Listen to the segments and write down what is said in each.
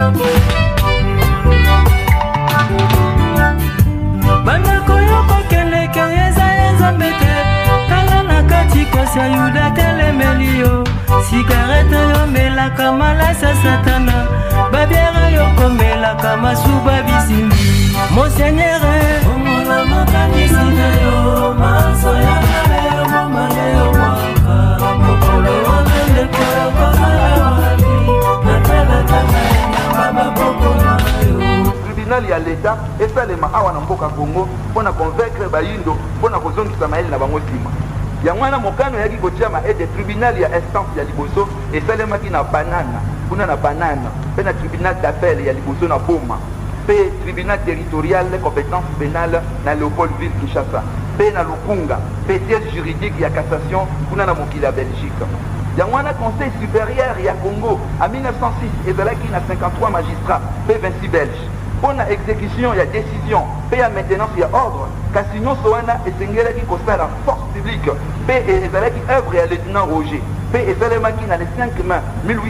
Bandako yoko keleke eza mete tala na kati kosa yuda telemelio cigarette yo melaka malasa satana babiera yoko melaka masuba bisimbi Monseigneur omola makanisi na yo maso ya kale momale yo waka mokolo wende kwa wali natala tala nyamba boko mayo tribunal ya l'État esalema awa na mboka Congo mpona convaincre bayindo mpona kozongisa mayele na bango nsima yango wana mokano yaki kotia maede tribunal ya instance ya liboso esalemaki na banana kuna na banana mpe na tribunal d'appel ya liboso na Boma mpe tribunal territorial compétence pénale na Léopoldville Kinshasa mpe na Lukunga mpe siège juridique ya cassation kuna na mokili ya Belgique yango wana conseil supérieur ya Congo en 1906 ezalaki na 53 magistrats mpe 26 belges mpona exécution ya décision mpe ya maintenance ya ordre kasi nyonso wana esengelaki kosala force publique mpe ezalaki œuvre ya lieutenant Roger mpe esalemaki na le 5 mai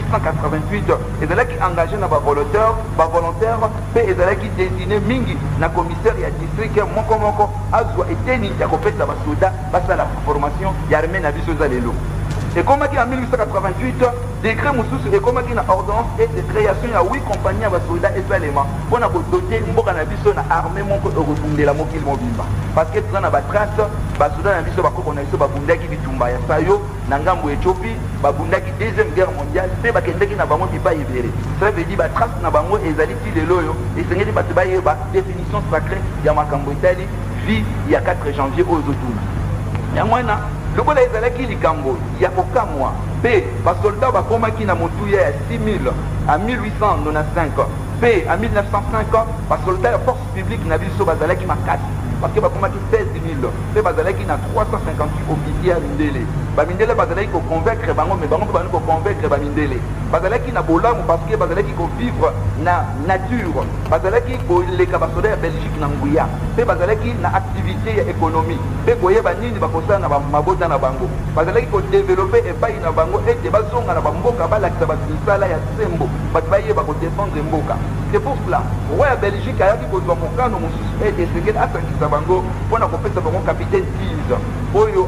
1888 ezalaki engagé na bavolontaire mpe ezalaki désigné mingi na commissaire ya district moko azwa eteni ya kopesa basoda basala formation ya armée na biso eza lelo ekomaki en 1888 décret mosusu ekomaki na ordonnance et de création ya 8 compagnie ya basoda esalema mpona kodote mboka na biso na armée moko ekobundela mokili mobimba parce que toza na batrace basoda na biso bakoko na biso babundaki bitumba ya sayo na ngambo Ethiopie babundaki deuxième guerre mondiale mpe bakendeki na bango bipai ebele ça veut dire batrace na bango ezali ti lelo oyo esengeli bato bayeba définition sacrée ya makambo etali vie ya 4 janvier oyo ezotuna yango wana lokola ezalaki likambo ya kokamwa mpe basoldat bakomaki na motuya ya 6000 en 1895 mpe en 1905 basoldat ya force publique na biso bazalaki makasi parce que bakomaki 16000 mpe bazalaki na 358 officier ya mindele bamindele bazalaki koconvaincre bango me bango mpe bazalaki koconvaincre bamindele bazalaki na bolamu parce que bazalaki kovivre na nature bazalaki koleka basoda ya Belgique na nguya mpe bazalaki na activité ya économie mpe koyeba nini bakosala na mabota na bango bazalaki kodevelope epai na bango ete bazonga na bamboka balakisa bato misala ya sembo bato bayeba kodefendre mboka c'est pour cela roi ya Belgique ayaki kozwa mokano mosusu ete esengeli asangisa bango mpona kopesa bango capitaine Tise oyo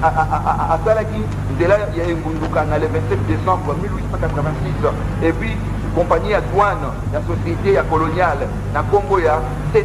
asalaki nzela ya engunduka na le 27 décembre 1886 et puis compagnie ya douane ya société ya coloniale na kombo ya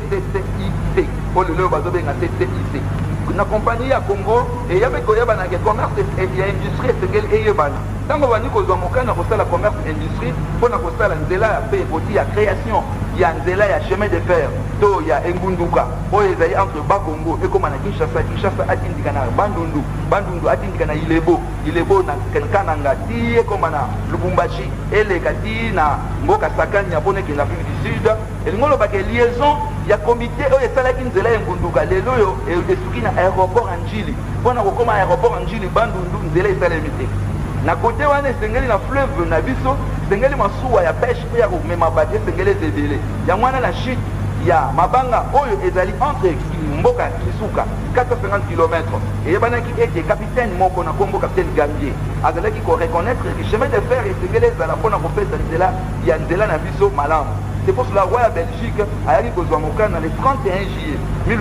CCCIC oyo lelo bazobenga CCIC na compagnie ya Congo eyabe koyebana ke commerce ya industrie esengeli eyebana ntango bandi kozwa mokano kosala commerce industrie mpona kosala nzela ya mpe ekoti ya création ya nzela ya chemin de fer to ya engunduka oyo ezali entre bakongo ekoma na Kinshasa atindika na bandundu atindika na ilebo na kananga ti ekoma na Lubumbashi eleka ti na mboka sakani ya mpona ekenda Afrique du Sud elingi olobaka liaison ya komite oyo esalaki nzela ya engunduka lelo oyo esuki na aéroport ya Njili mpona kokoma aéroport ya Njili bandundu nzela esalemi te na kote wana esengeli na fleuve na biso esengeli masuwa ya pêche mpe ya komema bato esengeli ezebele yango wana na chute ya mabanga oyo ezali entre mboka Kisuka 450 km eyebanaki ete capitaine moko na kombo capitaine Gambier azalaki koreconnaître que chemin de fer esengeli ezala mpona kopesa nzela na biso malamu. C'est pour cela roi ya Belgique ayaki kozwa mokano le 31 juillet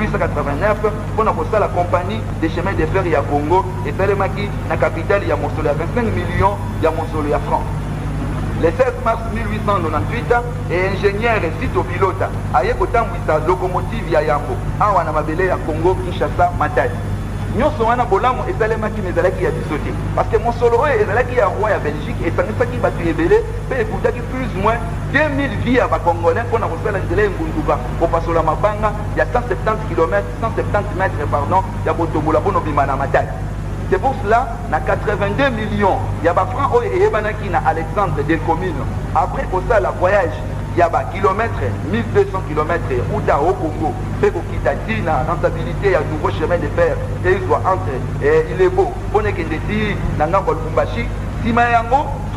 1889 mpona kosala compagnie des chemins de fer ya Congo esalemaki na capitale ya mosolo ya 25 millions ya mosolo ya francs. Le 16 mars 1898 ingénieur Sito Pilota aye kotambwisa locomotive ya yango awa na mabele ya Congo Kinshasa Matadi nyonso wana bolamu esalemaki me ezalaki ya biso te parce que mosolo oyo ezalaki ya roi ya Belgique esangisaki bato ebele mpe ekutaki plus ou moins 2000 vies ya bacongolais mpona kosala nzela engunduka kopasola mabanga ya 170 km 170 mètres pardon ya botombola mpona obima na Matadi. C'est pour cela, na 82 millions, il y a des francs qui na Alexandre des communes. Après ça, la voyage, il y a des kilomètres, 1200 km, ou au Congo, fait qu'on quitte la rentabilité, il y a un nouveau chemin de fer, et il doit entrer, et il est beau. On est qu'il décide, dans le Lubumbashi, si Mayango,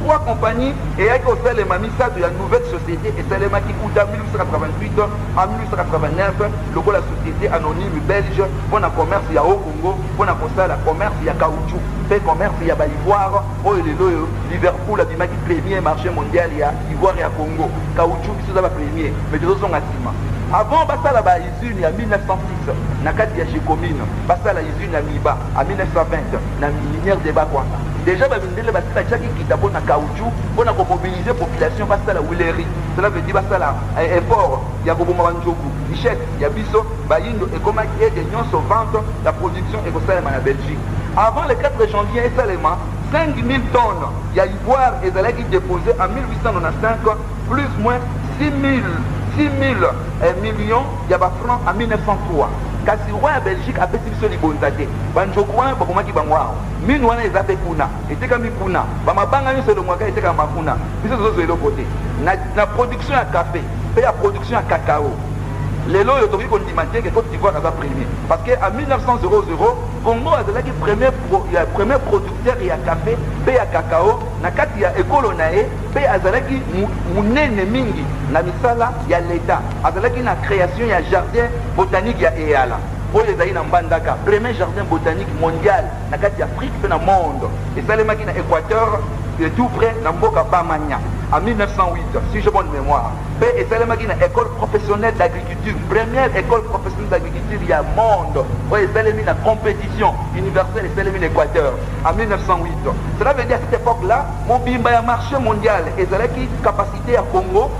3 compagnies et avec aussi les mamies ça de la nouvelle société et celle qui coûte en 1888 en 1889 le la société anonyme belge pour le commerce il y a au Congo pour le commerce il y a caoutchouc fait commerce il y a ivoire oh Liverpool a dit premier marché mondial il y a ivoire et à Congo caoutchouc qui sont premier mais deux sont à ciment. Avant, basa la usine en 1906, na kati ya Gécomine, basa la usine à Miba en 1920, na minière de Bakwanga. Déjà, bandele basa la chaki qui t'abonne à caoutchouc, on a mobilisé la population basa la Willery. Cela veut dire basa la effort, il y a Bobo Maranjoku, Michel, il y a Bisso, Bayindo et comment il y a des nions sauvantes, la production est au Salem en Belgique. Avant le 4 janvier, seulement 5000 tonnes, il y a ivoire et Zalek qui déposé en 1895, plus ou moins 6 000 millions, il y a des francs en 1903. Kasi roi en Belgique a fait ce libonzate. Banjokwa bakoma ki bangwa. Mine wana ezape kuna. Eteka mi kuna. Ba mabanga nyo selo mwaka eteka makuna. Biso zo zo côté. Na production à café, et la production à cacao. Les lots autorisés qu'on dit que Côte d'Ivoire a premier. Parce qu'en 1900, Congo a été le premier producteur de café et de cacao. Il y a école et azalaki munene mingi na misala ya l'État. Azalaki na création ya jardin botanique ya Eyala. Pour les aïe na Mbandaka, premier jardin botanique mondial na kati Afrique et dans le monde. Et ça les maki na Équateur, tout près na Mboka Bamanya. En 1908, si j'ai bonne mémoire, et c'est une école professionnelle d'agriculture, première école professionnelle d'agriculture il y a monde, et c'est une compétition universelle et c'est une Équateur en 1908. Cela veut dire à cette époque-là, mon bimba a marché mondial et c'est une capacité à Congo,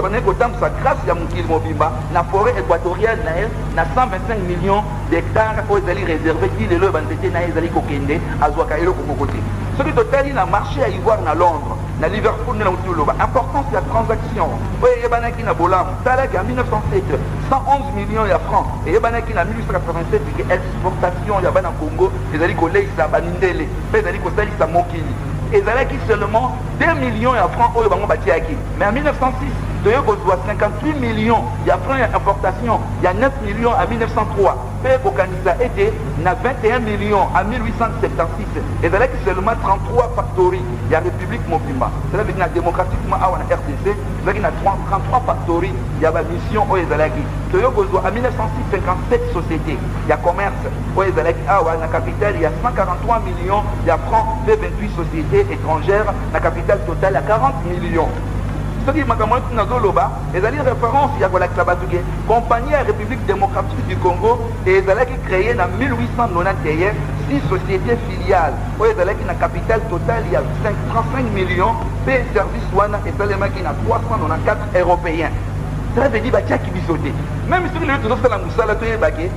grâce à mon kil Mobimba, la forêt équatoriale n'a 125 millions d'hectares où ils allaient réserver, il est le bandité n'a ils allaient kokende à Zouakaïlo Congo côté. Ce qui total il a marché à Ivoire à Londres. Na Liverpool na Outouloba. Importance de la transaction. Oui, il y a Banaki na Bolam. Talak en 1907, 111 millions de francs. Et il y a Banaki en 1887, qui est exportation, il y a Banaki Congo, ils allaient coller ça Banindele, ils allaient coller ça Mokili. Et ils allaient seulement 2 millions de francs au Bango Batiaki. Mais en 1906, il y a 58 millions de francs d'importation, il y a 9 millions en 1903. Puis au Canada était 21 millions en 1876. Et il y a seulement 33 factories. Il y a République Mobimba. C'est là que démocratiquement à la RDC, il y a 33 factories. Il y a une mission au Ezalaki. En 1906, 57 sociétés. Il y a commerce au Ezalaki. À la capitale, il y a 143 millions de francs de 28 sociétés étrangères. La capitale totale, il y a 40 millions. Ce qui m'a dit, ils allaient référence à la compagnie de la République démocratique du Congo et ils allaient créer en 1891 6 sociétés filiales. Ils allaient dans la capitale totale, il y a 35 millions de services et seulement qui a 394 Européens. Ça veut dire que qui sauter. Même si les autres sont dans la gagner.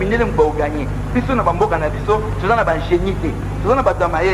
Puis si on a un génité, on a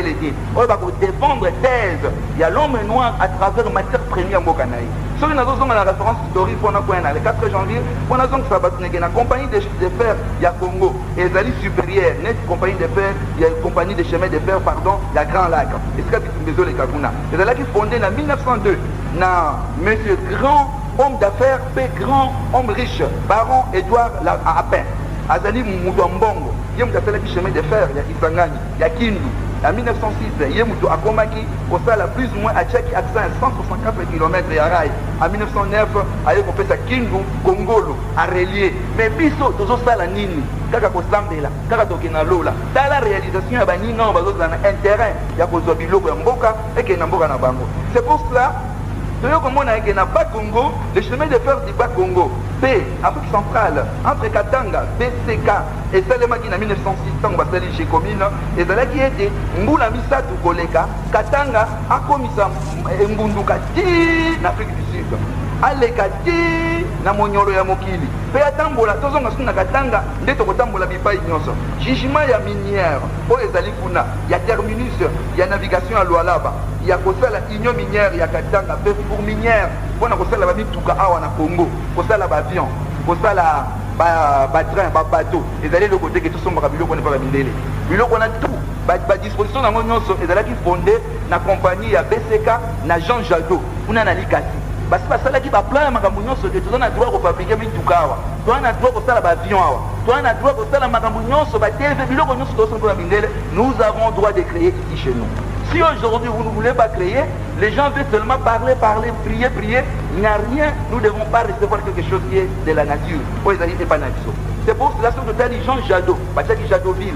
un défendre thèse. Il y a l'homme noir à travers matière première Mbokanaï. Si on a la référence historique pour le 4 janvier, on a la compagnie de fer, il y a Congo, et les alliés supérieurs, net compagnie de fer, il y a une compagnie de chemin de fer, pardon, il y a Grand Lac. Et c'est ce les Kaguna. Les alliés qui fondé en 1902, monsieur Grand homme d'affaires, grand homme riche, baron Edouard Appin. Azali Moudambongo, il y a un chemin de fer, il y a Isangani, il y a Kindu. En 1906, il y a un Akomaki, au sala plus ou moins à Tchèque, accent à 164 km et à Rail. En 1909, il y a un Kindu, Congolo, à relier. Mais Bisso, tout ça, la Nini, Kaka Kosambela, Kaka Tokinalola. Dans la réalisation, il y a un intérêt, il y a un Biloko Mboka et qu'il y a un Mboka Nabango. C'est pour cela. Comme on a dit, Bas Congo, le chemin de fer du Bas Congo, B, Afrique centrale, entre Katanga, BCK, et Salema qui en 1906, tant que c'est chez Commune, et c'est là qui était Mboula Missa du Koleka, Katanga, Akomisa Mbunduka, en Afrique du Sud. Aleka ti na monyolo ya mokili pe atambola tozonga suna katanga ndeto kotambola bipai nyonso jugement ya minière o ezali kuna ya terminus ya navigation à Lualaba ya kosala union minière ya katanga pe pour minière pona kosala ba mituka awa na Congo kosala ba avion kosala ba train ba bateau ezali le côté que tout somba biloko ne pas mindele biloko na tout ba disposition na nyonso ezali ki fondé na compagnie ya BCK na Jean Jadot kuna na Likasi. Parce que ça qui va plein magamunyo sur que tu as droit de fabriquer du kawa. Tu as droit de faire l'avion. Tu as droit de faire la magamunyo sur la TV. Nous avons droit de créer ici chez nous. Si aujourd'hui vous ne voulez pas créer, les gens veulent seulement parler, prier, il n'y a rien, nous ne devons pas recevoir quelque chose qui est de la nature. C'est pour cela que Jean Jadot, Jadotville,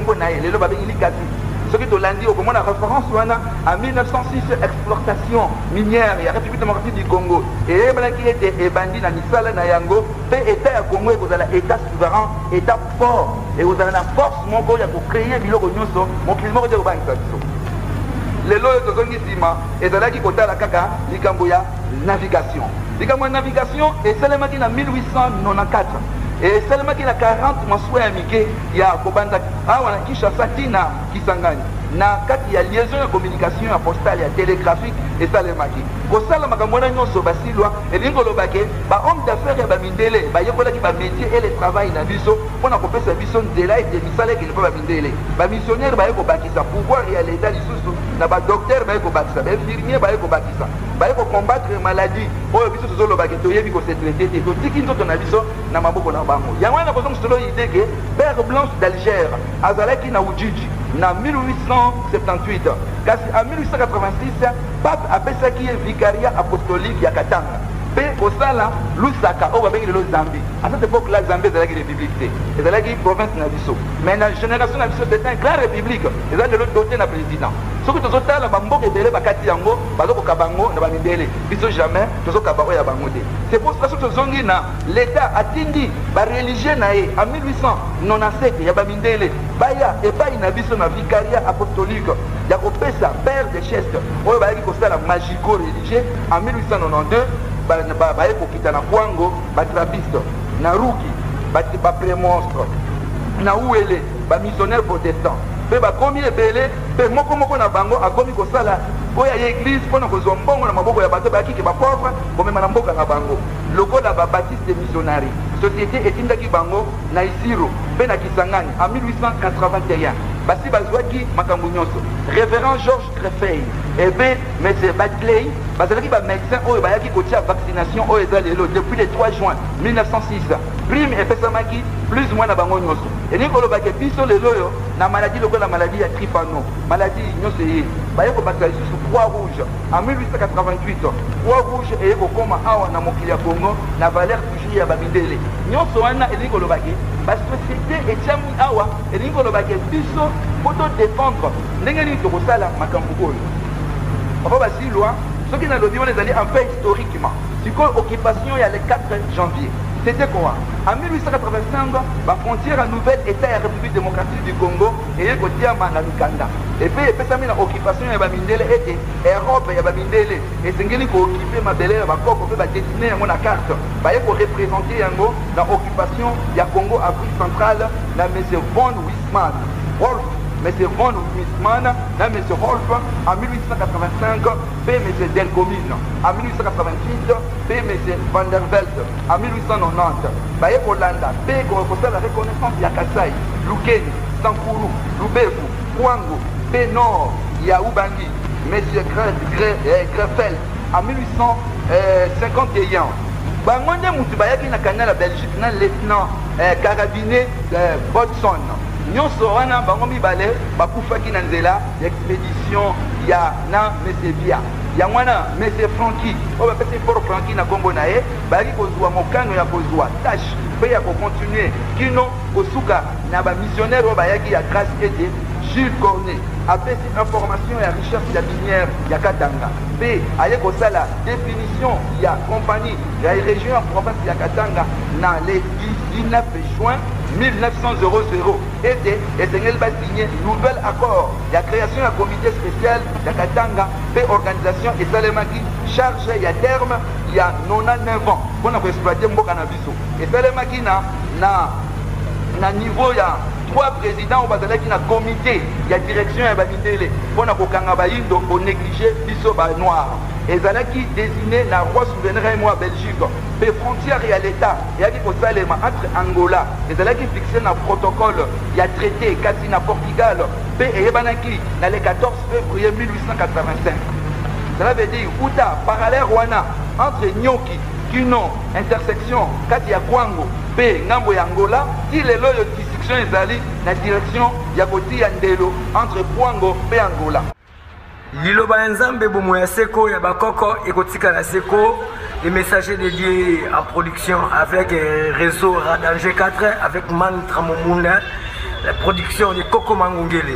ce qui est lundi, au moment de la référence, en 1906, exploitation minière, il y a la République démocratique du Congo. Et il était bandit dans l'Israël, dans Yango, et l'État Congo, vous avez l'État souverain, État fort, et vous avez la force pour créer le Nyoso, mon climat de les lois de Zongisima, et de là qui côté la caca, l'Ikamboya, navigation. L'Ikamboya navigation, et seulement qui en 1894. Et seulement qu'il y a 40 mois amicés, il y a Kobanda, qui chasse Tina, qui s'engage. Il y a liaison de communication postale, il y a télégraphique et ça les maquis. Pour ça, la magamona non sobasilwa, et l'ingolo baké, homme d'affaires et bamindele, yokola qui va métier et le travail dans biso, on a coupé sa vision de là et des missalés qui ne peuvent pas mindele. Missionnaire, yoko bakisa, pouvoir et à l'état du sous, n'a pas docteur, yoko bakisa, infirmier, yoko bakisa. Pour combattre les maladies, pour biso solo baké, to yebi ko se traiter, to tiki nto na biso, na maboko na bango. Ya wana ko solo idée que Père Blanche d'Alger, azalaki na Ujiji. En 1878, en 1886, pape appelle ça qui est vicariat apostolique à Katanga. Au Sala, Lusaka, au Babé de Zambie. À cette époque, la Zambie est la république. C'est la province de Nabiso. Mais la génération de Nabiso, c'est une grande république. Et là, de l'autre côté, le président. Ce que tu as là, Bambo et Bélé, Bakati Yango, Bazoko Kabango, Nabamidele. Ils sont jamais, tous au Kabaro et à Bangode. C'est pour cela que l'État a tindi, la religion en 1897, il y a Bamidele, Baya et Baï Nabiso, na vicariat apostolique. Il y a Kopesa, père de Cheste, au Baï Kosta, la magico-religieux, en 1892. Baye kokita na kwango batrapiste na ruki ba prémonstre na uele ba missionnaire protestant pe ba komi ebele pe moko na bango akomi kosala oya ya église pona kozwa mbongo na maboko ya bato bakiki ba pauvre komema na mboka na bango lokola ba baptiste missionnaire société etindaki bango na Isiro pe na Kisangani en 1881 basi bazwaki makambo nyonso révérend Georges Trefeil ebe monsieur Batley bazalaki ba médecin oyo bayaki kotia vaccination oyo eza lelo depuis le 3 juin 1906 prime epesamaki plus ou moins na bango nyonso elingi kolobaki biso lelo oyo na maladie lokola maladie ya tripano maladie nyonso ye baye kobakisa lisusu Croix Rouge en 1888 Croix Rouge eye kokoma awa na mokili ya Congo na valeur toujours ya bamindele nyonso wana elingi kolobaki basociété etiami awa elingi kolobaki biso poto défendre ndenge nini tokosala makambo oyo papa basilwa soki nalobi wana ezali un peu historiquement sikoyo occupation ya le 4 janvier c'était quoi? En 1885, la frontière nouvelle État et République démocratique du Congo et il y a Mikanda. Et puis, il y a une occupation de Bamindele et Europe et Bamindele. Et c'est ce qui a occupé ma belle, ma coque, on peut dessiner la carte. Il faut représenter l'occupation du Congo, Afrique centrale, M. von Wisman. Wolf, M. von Wisman, M. Wolf, en 1885, P. M. Delcomine, en 1888, P. M. Van der Velde, en 1890, Baye Kolanda, P. Korokosala la reconnaissance de Kasai, Lukeni, Sankuru, Lubefu, Kwango, P. Nord, Yaoubangi, M. Greffel, en 1851. Bangonde Moutubayaki na Canada la Belgique, na lieutenant carabinier Bodson. Nyonso wana bango mibale bakufaki na nzela expédition ya na Mesebia ya mwana Monsieur Francky o ba pese pour Francky na kombo na ye bali kozwa mokano ya kozwa tâche pe ya ko continuer kino kosuka na ba missionnaire o bayaki ya grâce ete Jules Cornet apesi information ya recherche ya minière ya Katanga pe aye kosala définition ya compagnie ya région en province ya Katanga na le 19 juin 1900 et Seigneur va signer nouvel accord. Il y a création d'un comité spécial de Katanga, fait organisation et Salemaki chargé, il y a terme, il y a 99 ans pour exploiter Mboka Nabiso. Et Salemaki na niveau, il y a 3 présidents qui ont un comité, il y a direction et Bamindele. Pour qu'on négligé Biso Noir. Et Zalaki désigné la roi souverain moi Belgique, les frontières et à l'État, et à Salema entre Angola, et Zalaki fixé un protocole, il y a traité, Kassina Portugal, et Ebanaki, dans le 14 février 1885. Cela veut dire, Outa, parallèle Rwanda, entre Nyoki, Kino, intersection, Katia Kwango, P, Ngambo et Angola, il est là, dissection est allée dans la direction Yakoti Andelo, entre Kwango et Angola. Liloba Nzambe bomo ya seko ya bakoko ekotika la seko. Les messagers dédiés en production avec réseau Radanger 4 avec Mantra Momunda, la production de Coco Mangungele.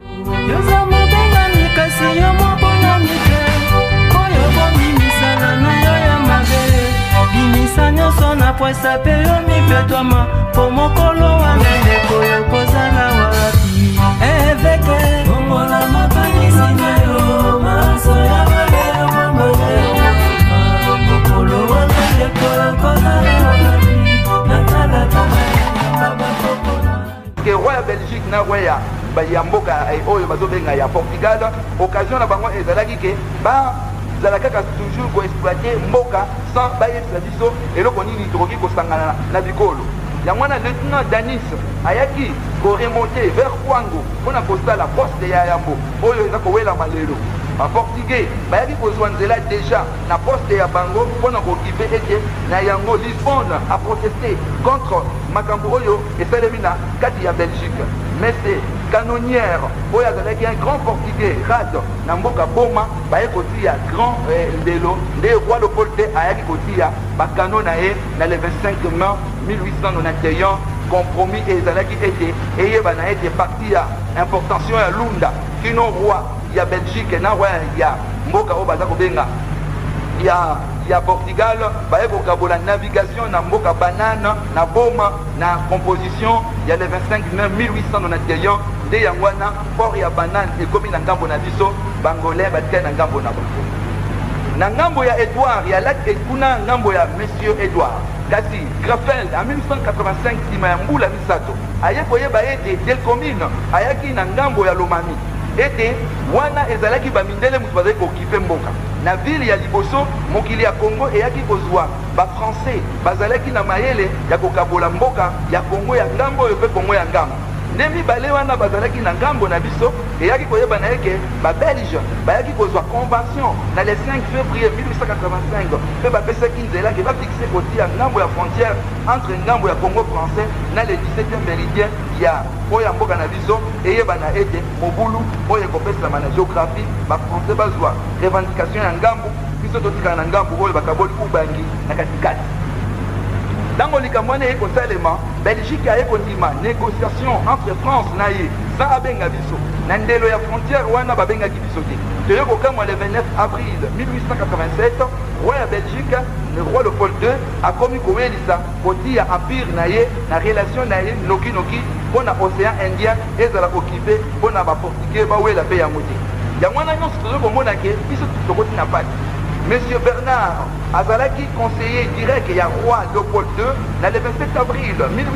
Que roi Belgique na roya ba yamboka oyo bazobenga ya Portugal occasion na bango ezalaki ke ba zalaka toujours ko exploiter mboka sans ba yesa biso eloko nini tokoki kosangana na bikolo ya mwana lieutenant Danis ayaki ko remonter vers Kwango pona kosala poste ya yambo oyo eza ko wela malelo ba portugais bayaki kozwa nzela déjà na poste ya bango pona kokipe ete na yango Lisbonne a protesté contre makambo oyo esalemi na kati ya Belgique mais c'est canonnière oyo azalaki un grand portugais rade na mboka boma baye kotia grand ndelo nde roi Léopold II ayaki kotia bakano na ye na le 25 mai 1891 compromis ezalaki ete eyeba na ete parti ya importation ya lunda kino roi ya Belgique na roi ya mboka oyo baza kobenga ya Portugal baye kokabola navigation na mboka banane na boma na composition ya le 25 mai 1891 nde yango wana port ya banane ekomi na ngambo na biso bangolais batika na ngambo na bango na ngambo ya Edouard ya lac ekuna ngambo ya monsieur Edouard kasi Grafel en 1885 nsima ya mbula misato aye koyeba ete del commune ayaki na ngambo ya Lomami ete wana ezalaki bamindele mutu bazali kokipe mboka na ville ya liboso mokili ya Congo eyaki kozwa bafrançais bazalaki na mayele ya kokabola mboka ya Congo ya ngambo oyo mpe Congo ya ngambo nde mibale wana bazalaki na ngambo na biso eyaki koyeba na eke babelge bayaki kozwa convention na le 5 février 1885 mpe bapesaki nzela ke bafixe kotia ngambo ya frontière entre ngambo ya Congo français na le 17e méridien ya oyo ya mboka na biso eyeba na ete mobulu oyo ekopesama na géographie bafrançais bazwa revendication ya ngambo biso totikala na ngambo oyo bakaboli ubangi na katikati ntango likambo wana ekosalema Belgique aye kondima négociation entre France na ye sa abenga biso na ndelo ya frontière wana babengaki biso te toye kokamwa le 29 avril 1887 roi ya Belgique le roi Léopold II akomi kowelisa kotia empire na ye na relation na ye nokinoki mpo na océan indien ezala okipe mpo na baportugais bawela mpe yango te yango wana nyonso tozoki komona ke biso tokoti na pati Monsieur Bernard azalaki conseiller direct ya roi Léopold II na le 27 avril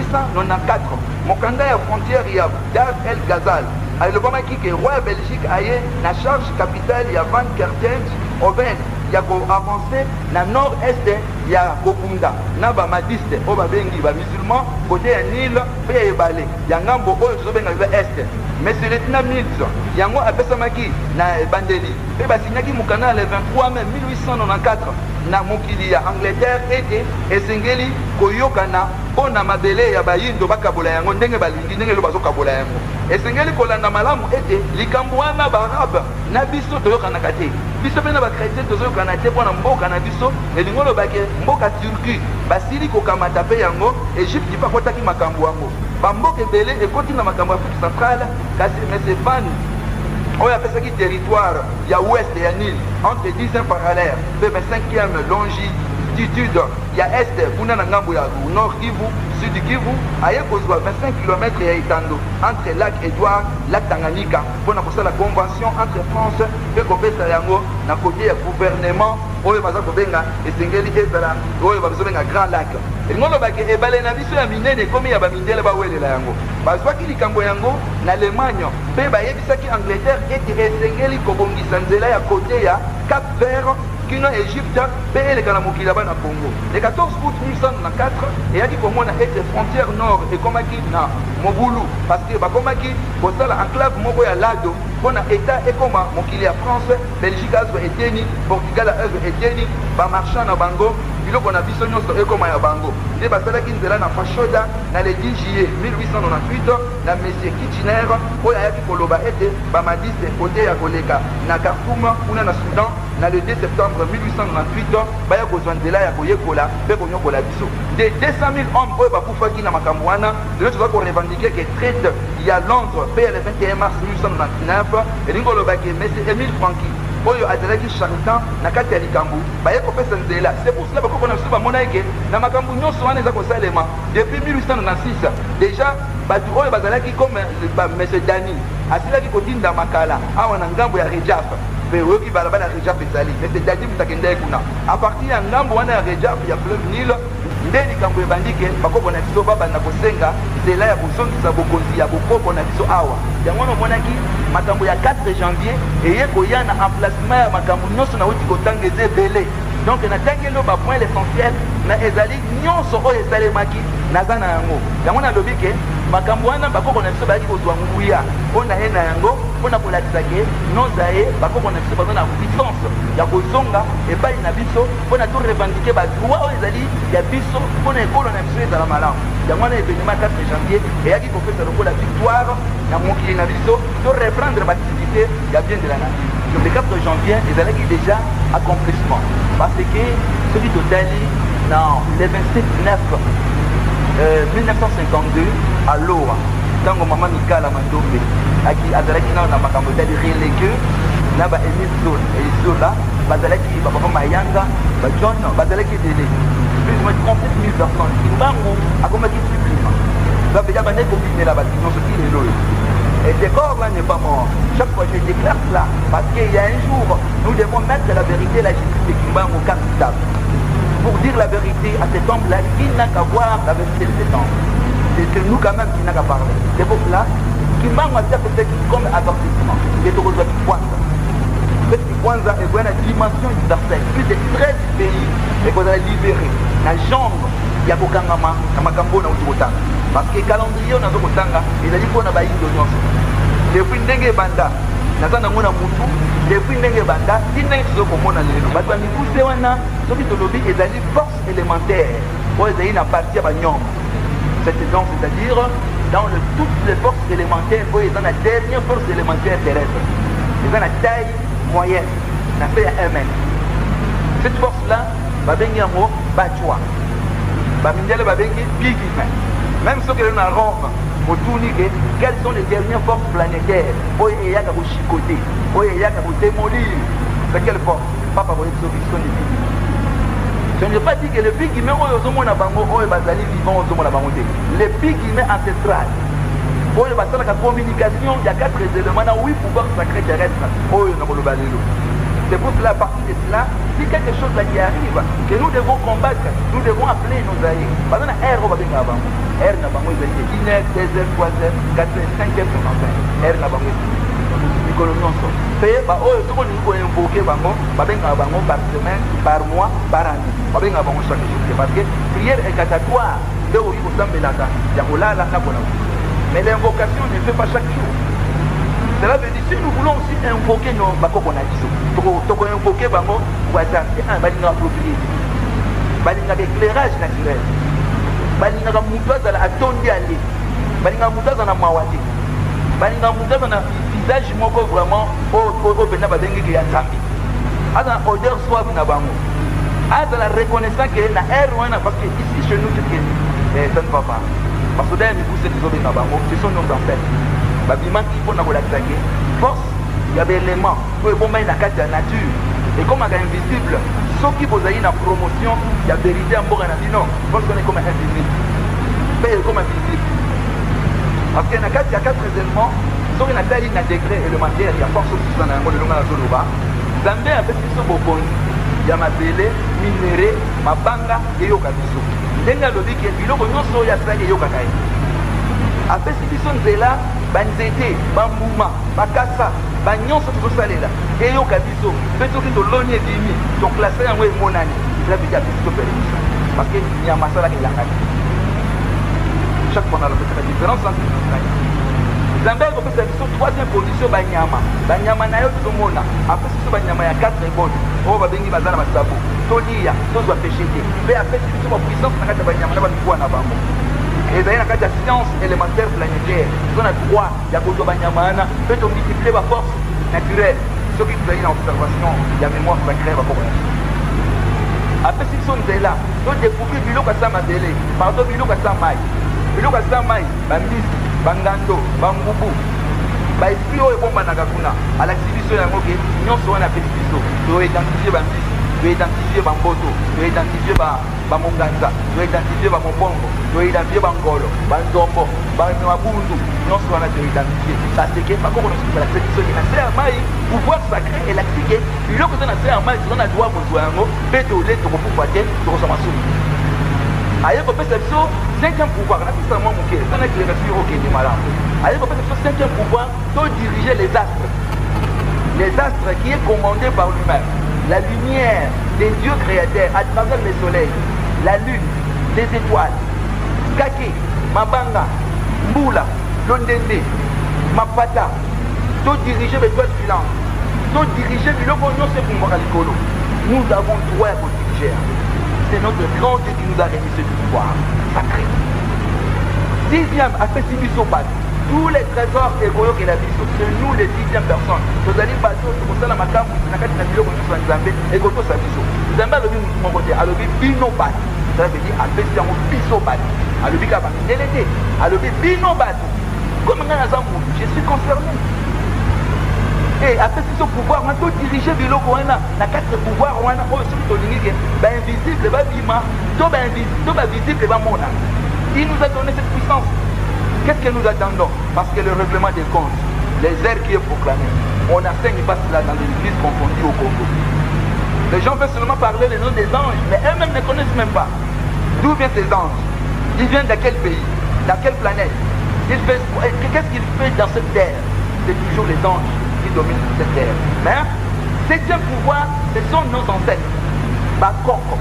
1894 mokanda ya frontière ya Dar el Ghazal alobamaki ke roi ya Belgique aye na charge capitale ya Van Kertens Oven ya koavance na nord-est ya kokunda na bamadiste oyo babengi bamusulman kote ya Nil mpe ya ebale ya ngambo oyo tozobenga biba este monsieur lieutenant Mills yango apesamaki na ebandeli mpe basinyaki mokanda le 23 mai 1894 na mokili ya Angleterre ete esengeli koyokana mpo na mabele ya bayindo bakabola yango ndenge balingi ndenge lo bazokabola yango esengeli kolanda malamu ete likambo wana baarabe na biso toyokanaka te biso mpe na bakretien tozoyokana te mpo na mboka na biso elingi olobake mboka Turquie basili kokamata mpe yango Egypte mpe akotaki makambo yango bamboka ebele ekoti na makambo ya Afrique centrale kasi mese Van oyo apesaki territoire ya ouest ya Nil entre 10e parallèle mpe 25e longitude ya este kuna na ngambo ya nord Kivu sud Kivu aye kozwa 25 km ya etando entre lac Edouard lac Tanganyika mpona kosala convention entre France mpe kopesa yango na kote ya gouvernement oyo baza kobenga esengeli ezala oyo bazobenga grand lac elingi olobaki ebale na biso ya minene ekomi ya bamindele bawelela yango bazwaki likambo yango na Allemagne mpe bayebisaki Angleterre ete esengeli kobongisa nzela ya kote ya Cap Vert kino Egypte mpe eleka na mokili ya bana Congo le 14 août 1994 eyaki komona ete frontière nord ekomaki na mobulu parce que bakomaki kosala enclave moko ya Lado mpona etat ekoma mokili ya France Belgique azwa eteni Portugal azwa eteni bamarchand na bango biloko na biso nyonso ekoma ya bango nde basalaki nzela na fashoda na le 10 juillet 1898 na monsieur Kitchener oyo ayaki koloba ete bamadiste kote ya koleka na Khartoum kuna na Soudan na le 2 septembre 1898 baya kozwa nzela ya koyekola mpe konyokola biso de 200 000 hommes oyo bakufaki na makambo wana lelo toza korevendike ke traite ya Londres mpe ya le 21 mars 1899 elingi kolobaki monsieur Émile Franqui oyo azalaki charlatan na kati ya likambo baye kopesa nzela c'est pour cela bakoko na biso bamona eke na makambo nyonso wana eza kosalema depuis 1896 déjà bato oyo bazalaki comme monsieur Dani asilaki kotinda makala awa na ngambo ya Rejaf mpe oyoki balabala ya Rejaf ezali monsieur Dani mutakendeki kuna a partir ya ngambo wana ya Rejaf ya Fleuve Nil nde likambo ebandike bakoko na biso babanda kosenga nzela ya kozongisa bokonzi ya bokoko na biso awa yango wana omonaki makambo ya 4 janvier eye koya na emplacement ya makambo nyonso nauti kotanga eza ebele donc natangeli oyo bapoint l'essentiel na ezali nyonso oyo esalemaki naza na yango yango nalobi ke makambo wana bakoko na biso bayaki kozwa nguya mpo na ye na yango mpona kolakisa ke noza ye bakoko na biso baza na puissance ya kozonga epai na biso mpona to revendike badroit oyo ezali ya biso mpona ekolo na biso ezala malamu yango wana événement 4 janvier eyaki kopesa lokola victoire na mokili na biso to reprendre baactivité ya bien de la nature le 4 janvier ezalaki déjà accomplissement parce que soki totali na le 27 9 1952 à Loa ntango mama Mikala Mandombe azalaki nao na makambo etali releke na ba Émile Zola bazalaki bapapa Mayanga bajohn bazalaki dele plus ou moins 37 000 personnes kimbango akomaki supprime bapeja bande kombinela bato nyonso ti lelo et le corps là n'est pas mort. Chaque fois je déclare cela parce qu'il y a un jour nous devons mettre la vérité et la justice de Kimbango au cartable pour dire la vérité à cet homme là qui n'a qu'à voir la vérité de cet homme. C'est nous quand même qui n'a qu'à parler. C'est pour cela Kimbango a fait comme avertissement et de rejoindre Kwanza. Parce que Kwanza est une dimension universelle. Plus de 13 pays et qu'on a libéré. La jambe il y a aucun gamin comme un cambo dans le parce que le calendrier on a beaucoup de temps il a dit qu'on a baillé de nous depuis ndenge banda naza na mona mutu depuis ndenge banda ndenge tozomona lelo bato ba mikuse wana soki tolobi ezali force élémentaire oyo ezali na partie ya banyombo c'est-à-dire dans toutes les forces élémentaires oyo eza na dernière force élémentaire terrestre eza na taille moyenne na fait ya 1 mètre cette force là babengi yango bachwa bamindele babengi big humain. Même ceux qui sont à Rome, quelles sont les dernières forces planétaires? Oye, il y a qu'à vous chicoter, oye, il y a qu'à vous démolir. De quelle force? Papa, vous êtes sur les big. Je ne veux pas dire que les big humains, oye, au na bango, oye, bazali vivant, au na bango. Les big humains ancestrales. Oye, bazali la communication, il y a 4 éléments, 8 pouvoirs sacrés terrestres. Oye, na bolo balelo. C'est pour cela, à partir de cela, si quelque chose là qui arrive, que nous devons combattre, nous devons appeler nos alliés. Par exemple, R, on va bien avant. R n'a pas moins de 1h, 2h, 3h, 4h, 5h, 5h. R n'a pas moins de colonionso. Paye, bah, oh, tout le monde nous invoquer, bango, bah, bien avant par semaine, par mois, par année. Bah, bien avant chaque jour. Parce que prière incantatoire, de où il faut s'embelaka, il y a là, là, là, mais l'invocation ne fait pas chaque jour. Cela veut dire si nous voulons aussi invoquer nos bakoko na biso, toko invoquer bango waza un balinga approprié. Balinga éclairage naturel. Balinga mutoza la atondi ali. Balinga mutoza na mawati. Balinga mutoza na visage moko vraiment au bena badengi ki ya zambi. Ada odeur suave na bango. Ada la reconnaissance que na air wana parce que ici chez nous c'est ça ne va pas. Parce que d'ailleurs nous pousse les autres na bango, ce sont nos ancêtres. Babima qui faut na kolakisaki force ya belément oyo bombai na kati ya nature et comme aka invisible soki bozali na promotion ya vérité ya mboka na bino force on est comme invisible paye comme invisible parce que na kati ya 4 éléments soki na tali na degré élémentaire ya force osusa na yango lelonga na zoloba nzambe apesi biso bokonzi ya mabele minere mabanga eyoka biso ndenge alobi ke biloko nyonso oyo asalaki eyokaka ye apesi biso nzela banzete bambuma bakasa banyonso tozosalela eyoka biso mpe soki toloni ebimi toklase yango emonani ela peki apesi biso permission parce que nyama asalaka elangani chaque fois nalobetaka différence entre nzambe akopesa biso 3e position banyama na yo tozomona apesi biso banyama ya 4 ebone oyo babengi baza na masabu tolia tozwa péché te mpe apesi biso bapuissance na kati ya banyama na bamikuwa na bango ezali na kati ya science élémentaire planétaire toza na droit ya kozwa banyama wana mpe tomultiplie baforce naturelle soki tozali na observation ya mémoire sacré bakoko na biso apesi biso nzela todécouvrir biloko asa mabele pardon biloko asa mai biloko asa mai bambisi bangando bangubu baesprit oyo ebombanaka kuna alakisi biso yango ke nyonso wana apesi biso toidentifie bambisi toidentifie bamboto toidentifie bamonganza toidentifie bamobongo toidentifie bangolo banzombo bamabundu nyonso wana toidentifie baseke bakoko nyonso balakisi biso ke na se ya mai pouvoir sacré elakisi ke biloko eza na se ya mai toza na droit kozwa yango mpe tole tokofufa te tokozwa masumu aye kopesa biso 5e pouvoir napesa mwa moke tana éclaircir okende malamu aye kopesa biso 5e pouvoir to diriger les astres qui est commandé par lui-même la lumière des dieux créateurs à travers le soleil la lune les étoiles kake mabanga mbula londende mapata to diriger l'étoile filante to diriger biloko nyonso epumbwaka likolo nous avons droit ya kodiriger. C'est notre grand Dieu qui nous a remis ce pouvoir sacré. 10e, après Sibisopat, tous les trésors égoïques et la vie, c'est nous les 10e personnes. Nous allons passer au Conseil de Makam, nous allons passer au Conseil de Zambé, et Goto Sabiso. Nous allons passer au Conseil de Binobat. Ça veut dire, après Bisobat. Alors, Bikaba, délégué. Alors, Binobat. Comme je suis concerné. Et après ce pouvoir, on peut diriger biloko wana na 4 pouvoirs wana oyo soki tolingi ba invisible ba bima to ba visible ba mona. Il nous a donné cette puissance. Qu'est-ce que nous attendons? Parce que le règlement des comptes, les airs qui est proclamé, on n'enseigne pas cela dans les églises confondues au Congo. Les gens veulent seulement parler les noms des anges, mais eux-mêmes ne connaissent même pas. D'où viennent ces anges? Ils viennent de quel pays? Dans quelle planète? Qu'est-ce qu'ils font dans cette terre? C'est toujours les anges qui dominent cette terre. Mais 7e pouvoir, ce sont nos ancêtres. Bakoko,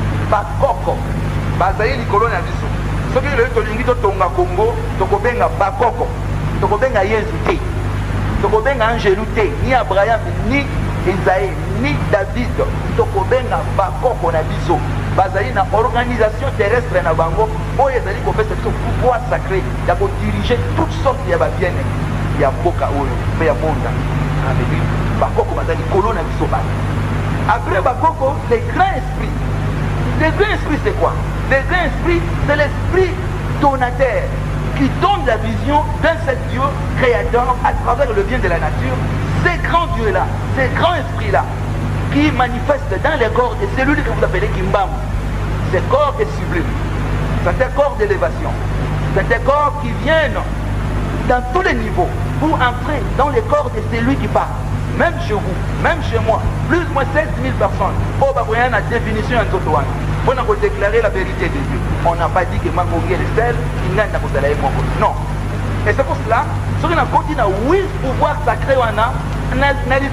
bazali likolo na biso. Soki le tolingi to tonga Congo, tokobenga bakoko, tokobenga Yesu te, tokobenga Angelu te, ni Abraham, ni Isaïe, ni David, tokobenga bakoko na biso. Bazali na organisation terrestre na bango, oyo ezali kopesa biso pouvoir sacré ya ko diriger toutes sortes ya babiene. Il y a Boka Oyo, mais il y a Monda. Bakoko, après Bakoko, les grands esprits. Les grands esprits, c'est quoi? Les grands esprits, c'est l'esprit donateur qui donne la vision d'un seul Dieu créateur à travers le bien de la nature. Ces grands dieux-là, ces grands esprits-là, qui manifestent dans les corps de celui que vous appelez Kimbam. Ces corps est sublime. C'est un corps d'élévation. C'est un corps qui viennent dans tous les niveaux pour entrer dans les corps de celui qui parle. Même chez vous, même chez moi, plus ou moins 16 000 personnes. Oh, bah, il y a une définition en tout cas. On a déclaré la vérité de Dieu. On n'a pas dit que Mangouri est le seul, il n'a pas de non. Et c'est pour cela, ce qu'on a continué à 8 pouvoirs sacrés, on a 9,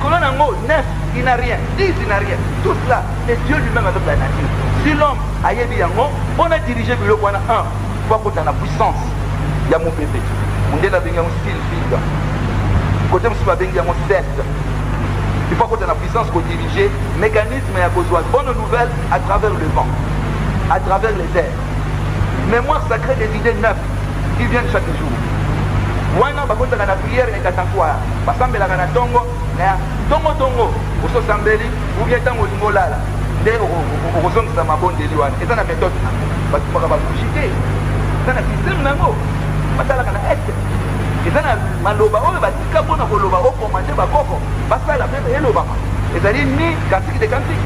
il n'a rien, 10, il n'a rien. Tout cela, c'est Dieu lui-même avec la nature. Si l'homme a dit yango, on a dirigé le on a 1, pour qu'on a la puissance. Il y a mon bébé. On a un style vide. Côté M. Babengi, on a 7. Il faut qu'on ait la puissance pour diriger le mécanisme et à besoin de bonnes nouvelles à travers le vent, à travers les airs. Mémoire sacrée des idées 9 qui viennent chaque jour. Wana bakota na prière et katakwa. Basambela kana tongo, na tongo oso sambeli ou bien tango lingolala. Nde okozongisa mabonde liwana. Eza na méthode. Batumaka bakushite. Eza na système nango. Batala kana ete. Eza na maloba oyo batika mpona koloba okomande bakoko basala mpe elobama ezali ni kantiki de kantiki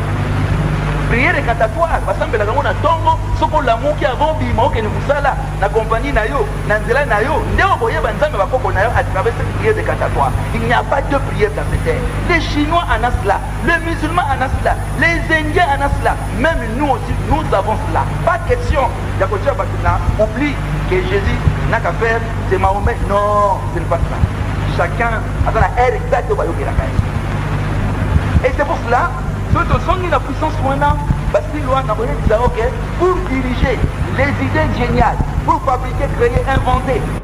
priere katatoire basambelaka ngo na ntongo soko olamuki avant bima okende mosala na kompagnie na yo na nzela na yo nde okoyeba nzambe bakoko na yo à travers cette prière de katatoire. Il n'y a pas de prière dans cette terre. Les Chinois en ont cela, les musulmans en ont cela, les Indiens en ont cela, même nous aussi nous avons cela. Pas question d'approcher Bakuna, oublie que Jésus n'a qu'à faire, c'est Mahomet. Non, ce n'est pas ça. Chacun a la air exacte au royaume de la caille. Et c'est pour cela, ceux qui ont la puissance parce qu'ils ont pour diriger les idées géniales, pour fabriquer, créer, inventer